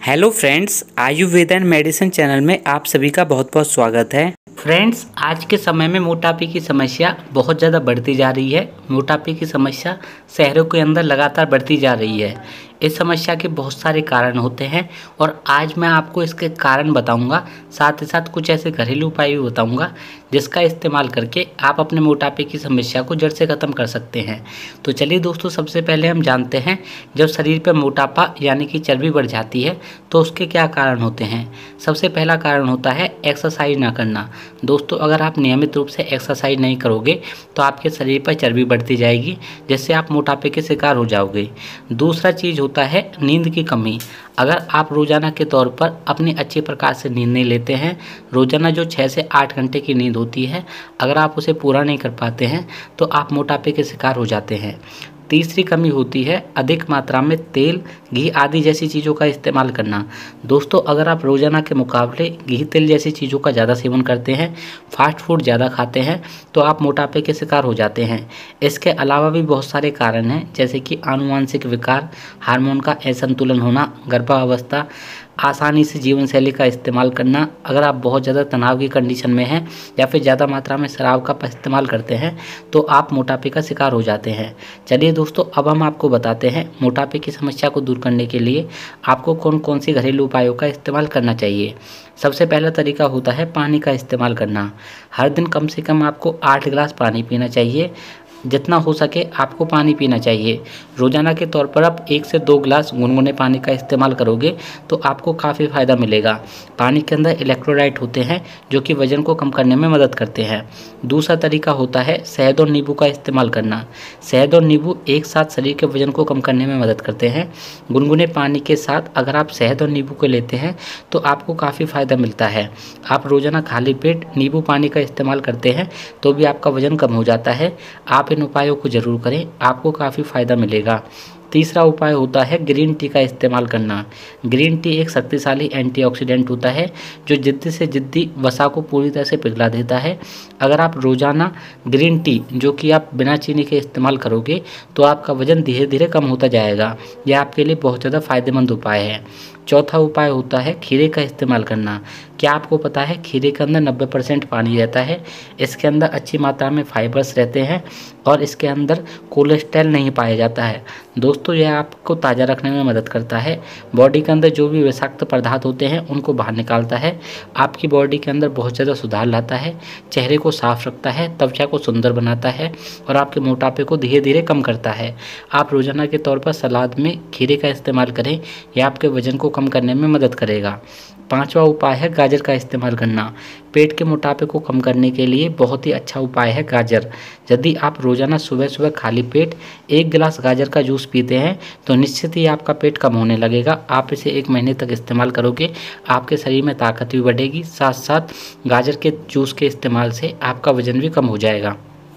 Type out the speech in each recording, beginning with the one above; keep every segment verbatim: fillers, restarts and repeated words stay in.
Hello friends, Ayurveda and medicine channel में आप सभी का बहुत बहुत स्वागत है। फ्रेंड्स, आज के समय में मोटापे की समस्या बहुत ज़्यादा बढ़ती जा रही है। मोटापे की समस्या शहरों के अंदर लगातार बढ़ती जा रही है। इस समस्या के बहुत सारे कारण होते हैं और आज मैं आपको इसके कारण बताऊंगा, साथ ही साथ कुछ ऐसे घरेलू उपाय भी बताऊंगा जिसका इस्तेमाल करके आप अपने मोटापे की समस्या को जड़ से ख़त्म कर सकते हैं। तो चलिए दोस्तों, सबसे पहले हम जानते हैं जब शरीर पर मोटापा यानी कि चर्बी बढ़ जाती है तो उसके क्या कारण होते हैं। सबसे पहला कारण होता है एक्सरसाइज ना करना। दोस्तों, अगर आप नियमित रूप से एक्सरसाइज नहीं करोगे तो आपके शरीर पर चर्बी बढ़ती जाएगी, जिससे आप मोटापे के शिकार हो जाओगे। दूसरा चीज़ होता है नींद की कमी। अगर आप रोज़ाना के तौर पर अपनी अच्छी प्रकार से नींद नहीं लेते हैं, रोज़ाना जो छः से आठ घंटे की नींद होती है, अगर आप उसे पूरा नहीं कर पाते हैं तो आप मोटापे के शिकार हो जाते हैं। तीसरी कमी होती है अधिक मात्रा में तेल, घी आदि जैसी चीज़ों का इस्तेमाल करना। दोस्तों, अगर आप रोज़ाना के मुकाबले घी, तेल जैसी चीज़ों का ज़्यादा सेवन करते हैं, फास्ट फूड ज़्यादा खाते हैं, तो आप मोटापे के शिकार हो जाते हैं। इसके अलावा भी बहुत सारे कारण हैं, जैसे कि आनुवांशिक विकार, हार्मोन का असंतुलन होना, गर्भावस्था, आसानी से जीवन शैली का इस्तेमाल करना। अगर आप बहुत ज़्यादा तनाव की कंडीशन में हैं या फिर ज़्यादा मात्रा में शराब का इस्तेमाल करते हैं तो आप मोटापे का शिकार हो जाते हैं। चलिए दोस्तों, अब हम आपको बताते हैं मोटापे की समस्या को दूर करने के लिए आपको कौन कौन सी घरेलू उपायों का इस्तेमाल करना चाहिए। सबसे पहला तरीका होता है पानी का इस्तेमाल करना। हर दिन कम से कम आपको आठ गिलास पानी पीना चाहिए। जितना हो सके आपको पानी पीना चाहिए। रोज़ाना के तौर पर आप एक से दो गिलास गुनगुने पानी का इस्तेमाल करोगे तो आपको काफ़ी फ़ायदा मिलेगा। पानी के अंदर इलेक्ट्रोलाइट होते हैं जो कि वज़न को कम करने में मदद करते हैं। दूसरा तरीका होता है शहद और नींबू का इस्तेमाल करना। शहद और नींबू एक साथ शरीर के वज़न को कम करने में मदद करते हैं। गुनगुने पानी के साथ अगर आप शहद और नींबू को लेते हैं तो आपको काफ़ी फ़ायदा मिलता है। आप रोज़ाना खाली पेट नींबू पानी का इस्तेमाल करते हैं तो भी आपका वज़न कम हो जाता है। आप इन उपायों को ज़रूर करें, आपको काफ़ी फ़ायदा मिलेगा। तीसरा उपाय होता है ग्रीन टी का इस्तेमाल करना। ग्रीन टी एक शक्तिशाली एंटीऑक्सीडेंट होता है जो जिद्दी से जिद्दी वसा को पूरी तरह से पिघला देता है। अगर आप रोज़ाना ग्रीन टी जो कि आप बिना चीनी के इस्तेमाल करोगे तो आपका वज़न धीरे धीरे कम होता जाएगा। यह आपके लिए बहुत ज़्यादा फायदेमंद उपाय है। चौथा उपाय होता है खीरे का इस्तेमाल करना। क्या आपको पता है खीरे के अंदर नब्बे परसेंट पानी रहता है। इसके अंदर अच्छी मात्रा में फाइबर्स रहते हैं और इसके अंदर कोलेस्ट्रॉल नहीं पाया जाता है। दोस्तों, यह आपको ताज़ा रखने में मदद करता है। बॉडी के अंदर जो भी विषाक्त पदार्थ होते हैं उनको बाहर निकालता है। आपकी बॉडी के अंदर बहुत ज़्यादा सुधार लाता है, चेहरे को साफ रखता है, त्वचा को सुंदर बनाता है और आपके मोटापे को धीरे धीरे कम करता है। आप रोज़ाना के तौर पर सलाद में खीरे का इस्तेमाल करें, यह आपके वजन को कम करने में मदद करेगा। पांचवा उपाय है गाजर का इस्तेमाल करना। पेट के मोटापे को कम करने के लिए बहुत ही अच्छा उपाय है गाजर। यदि आप रोज़ाना सुबह सुबह खाली पेट एक गिलास गाजर का जूस पीते हैं तो निश्चित ही आपका पेट कम होने लगेगा। आप इसे एक महीने तक इस्तेमाल करोगे, आपके शरीर में ताकत भी बढ़ेगी, साथ साथ गाजर के जूस के इस्तेमाल से आपका वजन भी कम हो जाएगा।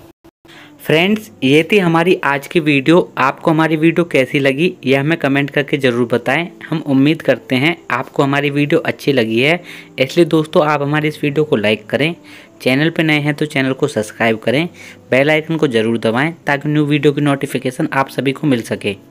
फ्रेंड्स, ये थी हमारी आज की वीडियो। आपको हमारी वीडियो कैसी लगी यह हमें कमेंट करके ज़रूर बताएं। हम उम्मीद करते हैं आपको हमारी वीडियो अच्छी लगी है। इसलिए दोस्तों, आप हमारी इस वीडियो को लाइक करें। चैनल पर नए हैं तो चैनल को सब्सक्राइब करें, बेल आइकन को ज़रूर दबाएं ताकि न्यू वीडियो की नोटिफिकेशन आप सभी को मिल सके।